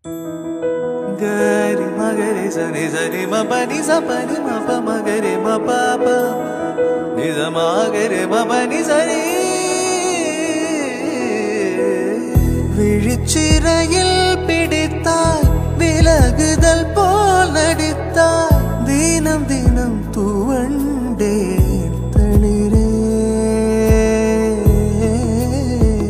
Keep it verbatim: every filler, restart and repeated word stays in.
Gari magare sani sani ma pa ni sa pa ni ma pa magare ma pa pa ni sa magare ma pa ni sa ni விழிச்சிறையில் பிடித்தாய் விலகுதல் போல் நடித்தாய் தினம் தினம் தூவண்டே